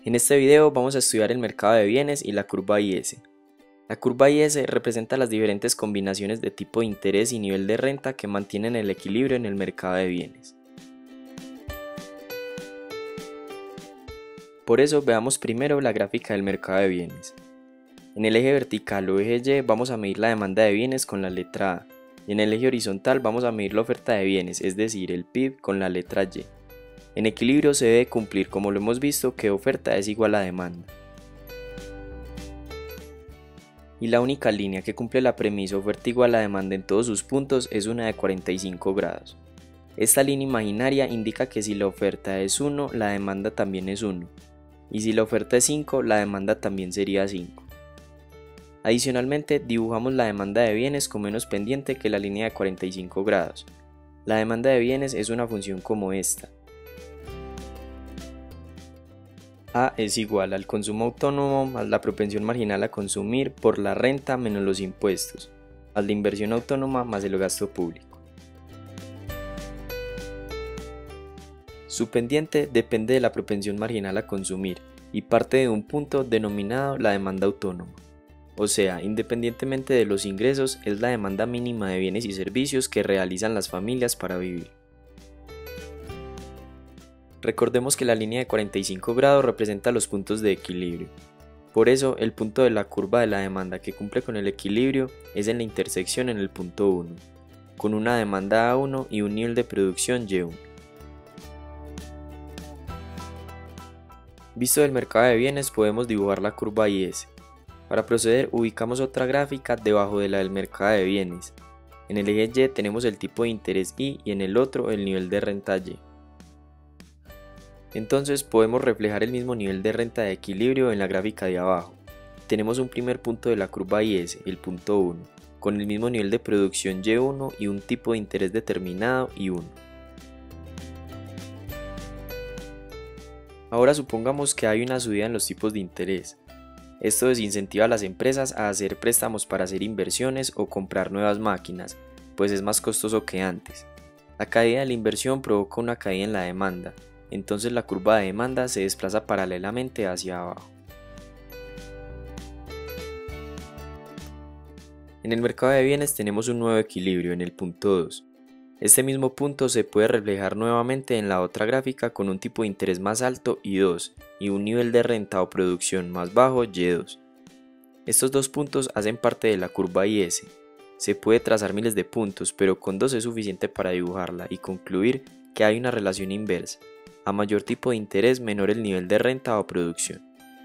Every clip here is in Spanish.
En este video vamos a estudiar el mercado de bienes y la curva IS. La curva IS representa las diferentes combinaciones de tipo de interés y nivel de renta que mantienen el equilibrio en el mercado de bienes. Por eso veamos primero la gráfica del mercado de bienes. En el eje vertical o eje Y vamos a medir la demanda de bienes con la letra A, y en el eje horizontal vamos a medir la oferta de bienes, es decir, el PIB con la letra Y. En equilibrio se debe cumplir, como lo hemos visto, que oferta es igual a demanda. Y la única línea que cumple la premisa oferta igual a demanda en todos sus puntos es una de 45 grados. Esta línea imaginaria indica que si la oferta es 1, la demanda también es 1. Y si la oferta es 5, la demanda también sería 5. Adicionalmente, dibujamos la demanda de bienes con menos pendiente que la línea de 45 grados. La demanda de bienes es una función como esta. A es igual al consumo autónomo más la propensión marginal a consumir por la renta menos los impuestos, más la inversión autónoma más el gasto público. Su pendiente depende de la propensión marginal a consumir y parte de un punto denominado la demanda autónoma. O sea, independientemente de los ingresos, es la demanda mínima de bienes y servicios que realizan las familias para vivir. Recordemos que la línea de 45 grados representa los puntos de equilibrio. Por eso, el punto de la curva de la demanda que cumple con el equilibrio es en la intersección en el punto 1, con una demanda A1 y un nivel de producción Y1. Visto del mercado de bienes, podemos dibujar la curva IS. Para proceder, ubicamos otra gráfica debajo de la del mercado de bienes. En el eje Y tenemos el tipo de interés I y en el otro el nivel de renta Y. Entonces podemos reflejar el mismo nivel de renta de equilibrio en la gráfica de abajo. Tenemos un primer punto de la curva IS, el punto 1, con el mismo nivel de producción Y1 y un tipo de interés determinado I1. Ahora supongamos que hay una subida en los tipos de interés. Esto desincentiva a las empresas a hacer préstamos para hacer inversiones o comprar nuevas máquinas, pues es más costoso que antes. La caída de la inversión provoca una caída en la demanda. Entonces la curva de demanda se desplaza paralelamente hacia abajo. En el mercado de bienes tenemos un nuevo equilibrio en el punto 2. Este mismo punto se puede reflejar nuevamente en la otra gráfica con un tipo de interés más alto I2 y un nivel de renta o producción más bajo Y2. Estos dos puntos hacen parte de la curva IS. Se puede trazar miles de puntos, pero con 2 es suficiente para dibujarla y concluir que hay una relación inversa. A mayor tipo de interés, menor el nivel de renta o producción.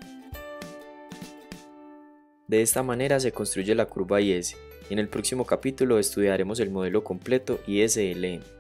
De esta manera se construye la curva IS. En el próximo capítulo estudiaremos el modelo completo ISLM.